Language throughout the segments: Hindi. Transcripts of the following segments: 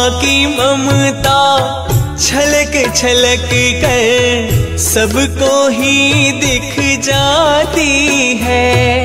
माँ की ममता छलक छलक कर सबको ही दिख जाती है।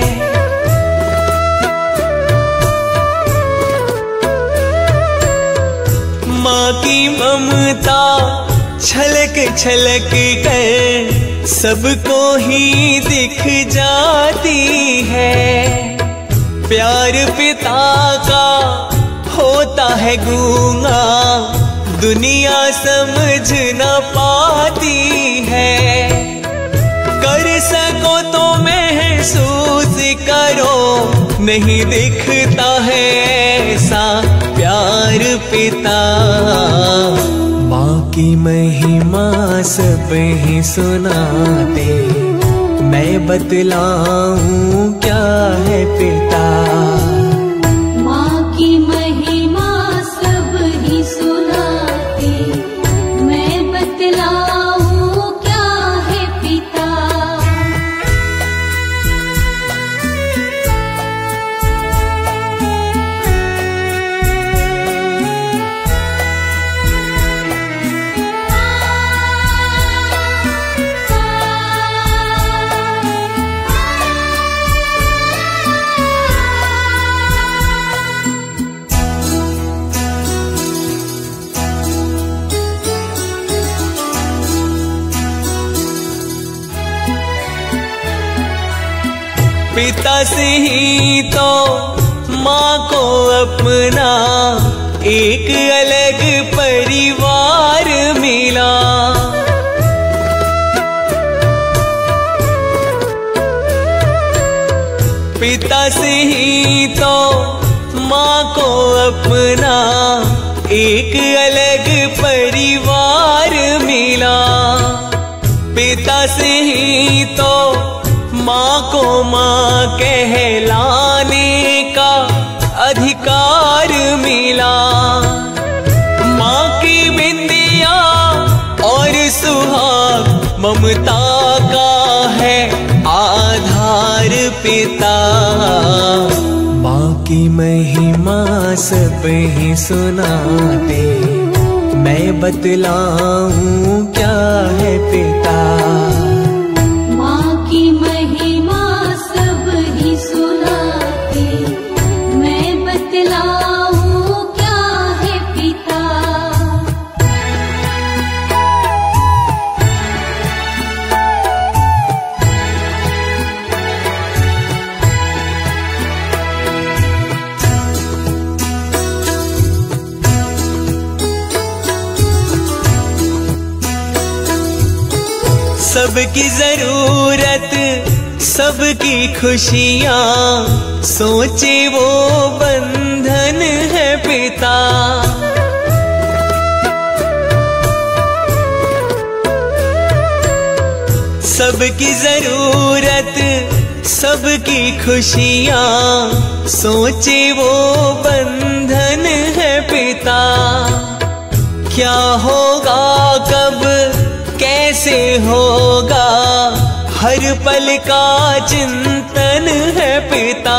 माँ की ममता छलक छलक कर सबको ही दिख जाती है। प्यार पिता का होता है गूंगा, दुनिया समझ न पाती है। कर सको तो महसूस करो, नहीं दिखता है ऐसा प्यार पिता। माँ की महिमा सब ही सुनाते, मैं बतलाऊं क्या है पिता। माँ की महिमा सब ही सुनाते, मैं बतलाऊं क्या है पिता। पिता से ही तो माँ को अपना एक अलग परिवार मिला। पिता से ही तो माँ को अपना एक अलग परिवार मिला। पिता से ही तो माँ को माँ कहलाने का अधिकार मिला। माँ की बिंदिया और सुहाग ममता का है आधार पिता। माँ की महिमा सब ही सुनाते, मैं बतलाऊं क्या है पिता। माँ की महिमा सब ही सुनाते, मैं बतलाऊं क्या है पिता। सबकी जरूरत, सबकी खुशियाँ सोचे वो बंधन है पिता। सबकी जरूरत, सबकी खुशियाँ सोचे वो बंधन है पिता। क्या होगा कब कैसे होगा, हर पल का चिंतन है पिता।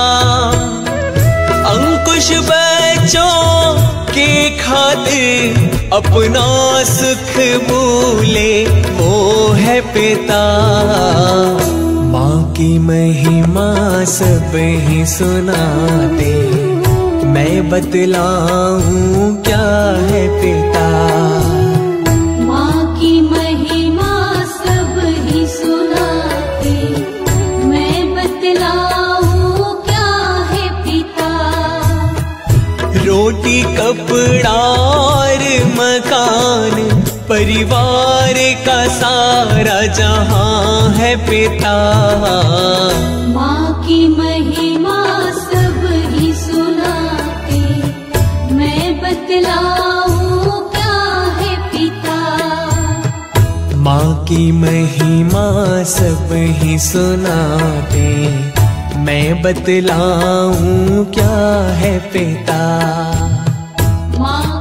अंकुश बच्चों के खातिर अपना सुख भूले वो है पिता। माँ की महिमा सब ही सुनाते, मैं बतलाऊं क्या है पिता। माँ की महिमा सब ही सुनाते, मैं बतलाऊं क्या है पिता। रोटी कपड़ा और मकान परिवार का सारा जहां है पिता। माँ की महिमा सब ही सुनाते, मैं बतलाऊं क्या है पिता। माँ की महिमा सब ही सुनाते, मैं बतलाऊं क्या है पिता। माँ